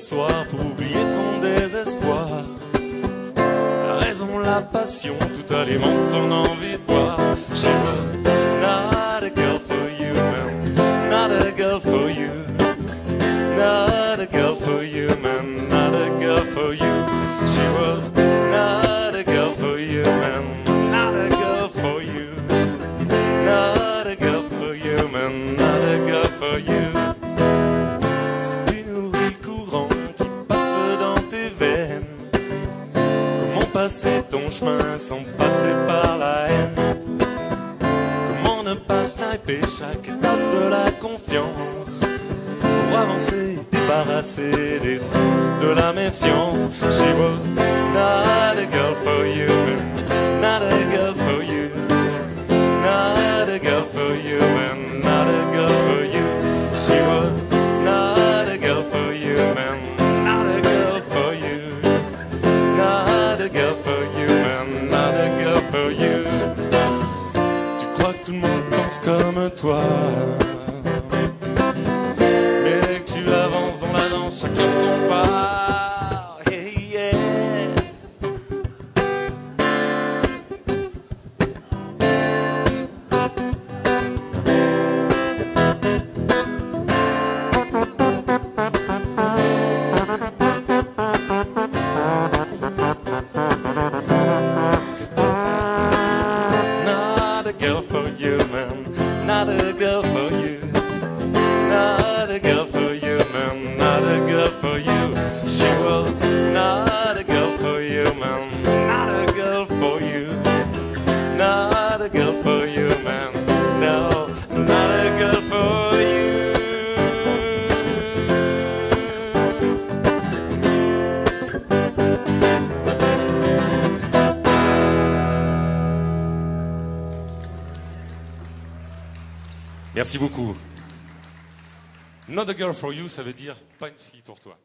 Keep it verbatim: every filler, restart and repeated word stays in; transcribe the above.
soir pour oublier ton désespoir. La raison, la passion, tout alimente ton envie de boire. She was not a girl for you, man. Not a girl for you. Not a girl for you, man. Not a girl for you. She was not a girl for you, man. Not a girl for you. Not a girl for you, man. Not a girl for you. Si tu nourris le courant qui passe dans tes veines, comment passer ton chemin sans passer par la haine? Comment ne pas sniper chaque étape de la confiance pour avancer, débarrasser des doutes, de la méfiance? She was not a girl for you, man. Not a girl for you. Not a girl for you, man. Not a girl for you. She was not a girl for you, man. Not a girl for you. Not a girl for you, man. Not a girl for you. Tu crois que tout le monde pense comme toi, mais dès que tu avances dans la danse, chacun son pas. Hey, yeah. Not a girl for you, man. Not a girl for you. Not a girl for you, man. Not a girl for you. She was not a girl for you, man. Not a girl for you. Not a girl for you, man. No, not a girl for you. Merci beaucoup. Not a girl for you, ça veut dire pas une fille pour toi.